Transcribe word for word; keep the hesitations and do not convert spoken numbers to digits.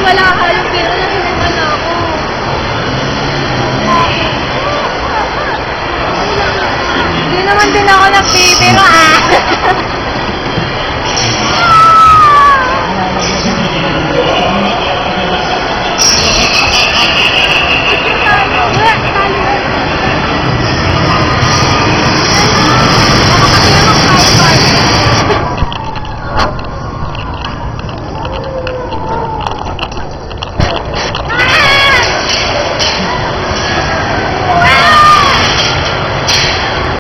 wala ka yung pera na sinungan ako. Hindi naman din ako nagpipira